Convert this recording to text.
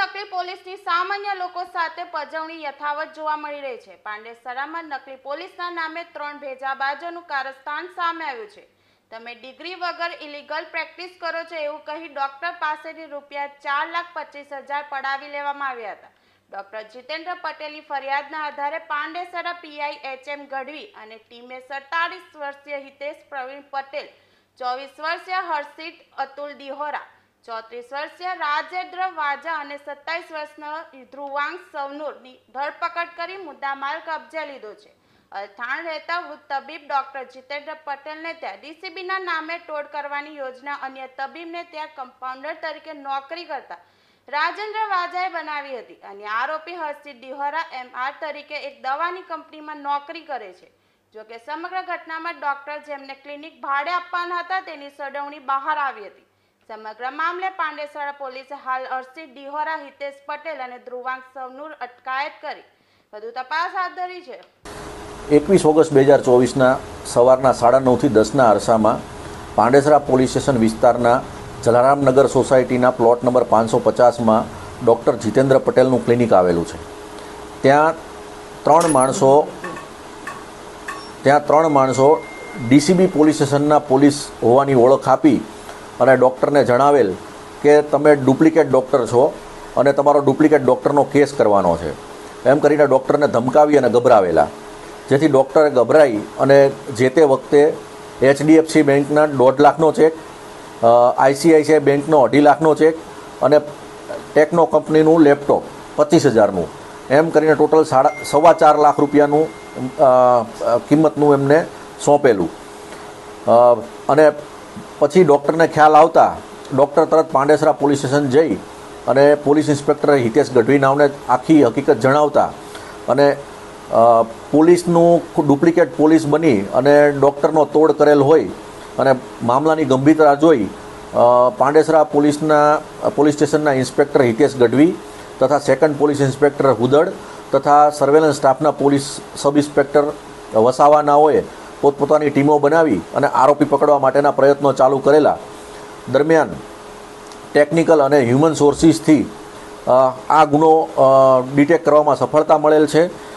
નકલી પોલીસની સામાન્ય લોકો સાથે પજવણી યથાવત જોવા મળી રહી છે। પાંડેસરામાં નકલી પોલીસના નામે 3 ભેજાબાજોનું કારસ્તાન સામે આવ્યું છે। તમે ડિગ્રી વગર ઇલીગલ પ્રેક્ટિસ કરો છો એવું કહી ડોક્ટર પાસેથી રૂપિયા 4,25,000 પડાવી લેવામાં આવ્યા હતા। ડોક્ટર જીતેન્દ્ર પટેલની ફરિયાદના આધારે પાંડેસરા પીઆઈ એચ.એમ. ગઢવી અને ટીમે 47 વર્ષીય હિતેશ પ્રવીણ પટેલ, 24 વર્ષીય હર્ષિત અતુલ દિહોરા, 34 વર્ષીય રાજેન્દ્ર વાજા અને 27 વર્ષના ધ્રુવાંગ સવનુરની ધરપકડ કરી મુદ્દામાલ કબજે લીધો છે। અલથાણ રહેતા વૃદ્ધ તબીબ ડોક્ટર જીતેન્દ્ર પટેલને ત્યાં ડીસીબીના નામે તોડ કરવાની યોજના અન્ય તબીબને ત્યાં કમ્પાઉન્ડર તરીકે નોકરી કરતા રાજેન્દ્ર વાજાએ બનાવી હતી। અને આરોપી હર્ષિત દિહોરા એમઆર તરીકે એક દવાની કંપનીમાં નોકરી કરે છે। જોકે સમગ્ર ઘટનામાં ડોક્ટર જેમને ક્લિનિક ભાડે આપવાના હતા તેની સડવણી બહાર આવી હતી। સમગ્ર મામલે પાંડેસરા પોલીસે હાલ હર્ષિત દિહોરા, હિતેશ પટેલ અને ધ્રુવાંગ સવનુર અટકાયત કરી વધુ તપાસ હાથ ધરી છે। 21 ઓગસ્ટ 2024ના સવારના 9:30 થી 10ના અરસામાં પાંડેસરા પોલીસ સ્ટેશન વિસ્તારના જલારામનગર સોસાયટીના પ્લોટ નંબર 550માં ડૉક્ટર જીતેન્દ્ર પટેલનું ક્લિનિક આવેલું છે। ત્યાં ત્રણ માણસો ડીસીબી પોલીસ સ્ટેશનના પોલીસ હોવાની ઓળખ આપી અને ડૉક્ટરને જણાવેલ કે તમે ડુપ્લિકેટ ડૉક્ટર છો અને તમારો ડુપ્લિકેટ ડૉક્ટરનો કેસ કરવાનો છે એમ કરીને ડૉક્ટરને ધમકાવી અને ગભરાવેલા, જેથી ડૉક્ટરે ગભરાઈ અને જે તે વખતે HDFC બેંકના 1.5 લાખનો ચેક, ICICI બેંકનો 2.5 લાખનો ચેક અને ટેકનો કંપનીનું લેપટોપ 25,000નું એમ કરીને ટોટલ 4.25 લાખ રૂપિયાનું કિંમતનું એમને સોંપેલું। અને પછી ડૉક્ટરને ખ્યાલ આવતા ડૉક્ટર તરત પાંડેસરા પોલીસ સ્ટેશન જઈ અને પોલીસ ઇન્સ્પેક્ટર હિતેશ ગઢવી નામને આખી હકીકત જણાવતા અને પોલીસનું ડુપ્લિકેટ પોલીસ બની અને ડૉક્ટરનો તોડ કરેલ હોય અને મામલાની ગંભીરતા જોઈ પાંડેસરા પોલીસ સ્ટેશનના ઇન્સ્પેક્ટર હિતેશ ગઢવી તથા સેકન્ડ પોલીસ ઇન્સ્પેક્ટર હુદડ તથા સર્વેલન્સ સ્ટાફના પોલીસ સબ ઇન્સ્પેક્ટર વસાવાનાઓએ પોતપોતાની ટીમો બનાવી અને આરોપી પકડવા માટેના પ્રયત્નો ચાલુ કરેલા। દરમિયાન ટેકનિકલ અને હ્યુમન સોર્સિસથી આ ગુનો ડિટેક્ટ કરવામાં સફળતા મળેલ છે।